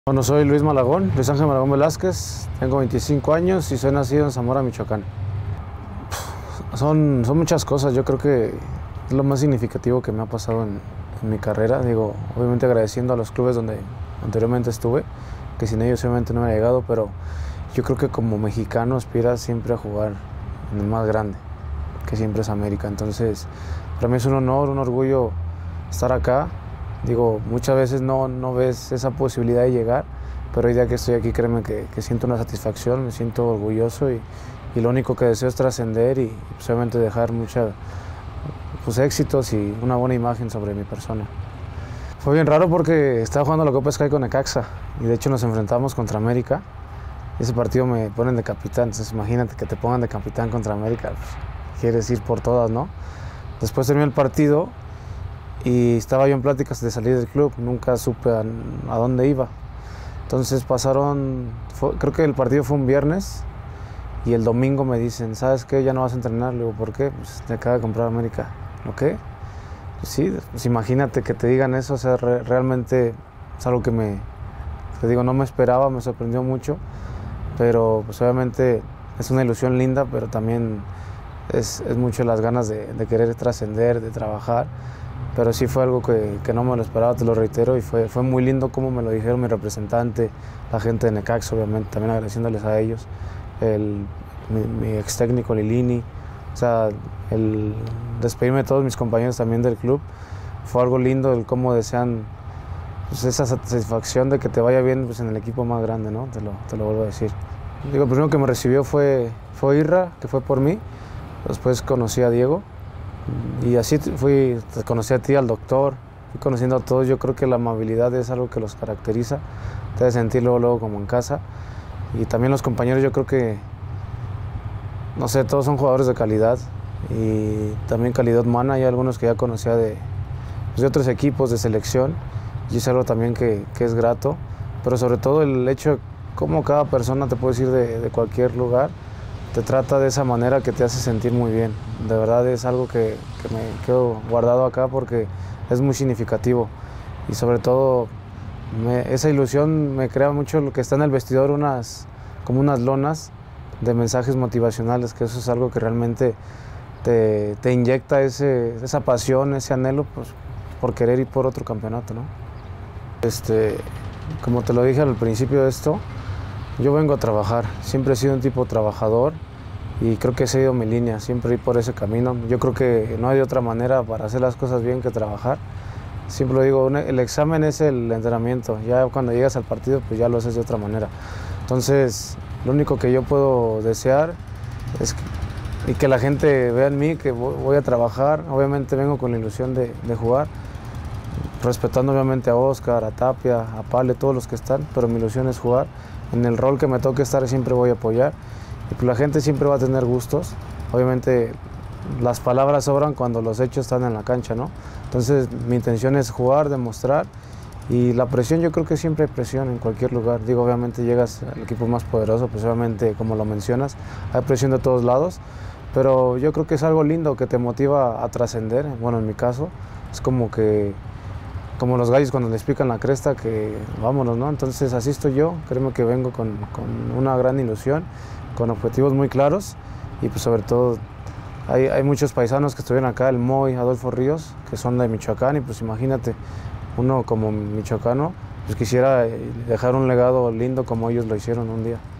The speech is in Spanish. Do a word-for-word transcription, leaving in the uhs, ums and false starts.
Bueno, soy Luis Malagón, Luis Ángel Malagón Velázquez, tengo veinticinco años y soy nacido en Zamora, Michoacán. Son, son muchas cosas, yo creo que es lo más significativo que me ha pasado en, en mi carrera. Digo, obviamente agradeciendo a los clubes donde anteriormente estuve, que sin ellos obviamente no me hubiera llegado, pero yo creo que como mexicano aspiras siempre a jugar en el más grande, que siempre es América. Entonces, para mí es un honor, un orgullo estar acá. Digo, muchas veces no, no ves esa posibilidad de llegar, pero hoy día que estoy aquí, créeme que, que siento una satisfacción, me siento orgulloso y, y lo único que deseo es trascender y pues, obviamente dejar muchos pues, éxitos y una buena imagen sobre mi persona. Fue bien raro porque estaba jugando la Copa Sky con Necaxa y de hecho nos enfrentamos contra América. Y ese partido me ponen de capitán, entonces imagínate que te pongan de capitán contra América, pues, quieres ir por todas, ¿no? Después terminó el partido y estaba yo en pláticas de salir del club, nunca supe a, a dónde iba. Entonces pasaron, fue, creo que el partido fue un viernes y el domingo me dicen, ¿sabes qué? Ya no vas a entrenar. Le digo, ¿por qué? Pues te acaba de comprar América. ¿Lo qué? Pues sí, pues imagínate que te digan eso, o sea, re, realmente es algo que me, te digo, no me esperaba, me sorprendió mucho, pero pues obviamente es una ilusión linda, pero también es, es mucho las ganas de, de querer trascender, de trabajar. Pero sí fue algo que, que no me lo esperaba, te lo reitero, y fue, fue muy lindo como me lo dijeron mi representante, la gente de Necaxa, obviamente, también agradeciéndoles a ellos, el, mi, mi ex técnico Lilini, o sea, el despedirme de todos mis compañeros también del club, fue algo lindo, el cómo desean pues, esa satisfacción de que te vaya bien pues, en el equipo más grande, ¿no? Te lo, te lo vuelvo a decir. Digo, el primero que me recibió fue, fue Irra, que fue por mí, después conocí a Diego, y así fui, te conocí a ti, al doctor, fui conociendo a todos. Yo creo que la amabilidad es algo que los caracteriza, te hace sentir luego, luego como en casa. Y también los compañeros, yo creo que, no sé, todos son jugadores de calidad y también calidad humana. Hay algunos que ya conocía de, pues de otros equipos de selección y es algo también que, que es grato, pero sobre todo el hecho de cómo cada persona, te puedes ir de, de cualquier lugar, te trata de esa manera que te hace sentir muy bien. De verdad es algo que, que me quedo guardado acá porque es muy significativo y sobre todo me, esa ilusión me crea mucho lo que está en el vestidor, unas, como unas lonas de mensajes motivacionales, que eso es algo que realmente te, te inyecta ese, esa pasión, ese anhelo pues, por querer ir por otro campeonato, ¿no? Este, como te lo dije al principio de esto, yo vengo a trabajar, siempre he sido un tipo trabajador y creo que he seguido mi línea, siempre ir por ese camino. Yo creo que no hay de otra manera para hacer las cosas bien que trabajar. Siempre lo digo, el examen es el entrenamiento, ya cuando llegas al partido pues ya lo haces de otra manera. Entonces, lo único que yo puedo desear es que, y que la gente vea en mí que voy a trabajar. Obviamente vengo con la ilusión de, de jugar, respetando obviamente a Oscar, a Tapia, a Pale, todos los que están, pero mi ilusión es jugar. En el rol que me toque estar siempre voy a apoyar y pues la gente siempre va a tener gustos. Obviamente las palabras sobran cuando los hechos están en la cancha, ¿no? Entonces mi intención es jugar, demostrar y la presión, yo creo que siempre hay presión en cualquier lugar. Digo, obviamente llegas al equipo más poderoso, pues obviamente como lo mencionas, hay presión de todos lados, pero yo creo que es algo lindo que te motiva a trascender. Bueno, en mi caso es como que como los gallos cuando les pican la cresta, que vámonos, ¿no? Entonces así estoy yo, créeme que vengo con, con una gran ilusión, con objetivos muy claros y pues sobre todo hay, hay muchos paisanos que estuvieron acá, el Moy, Adolfo Ríos, que son de Michoacán y pues imagínate, uno como michoacano, pues quisiera dejar un legado lindo como ellos lo hicieron un día.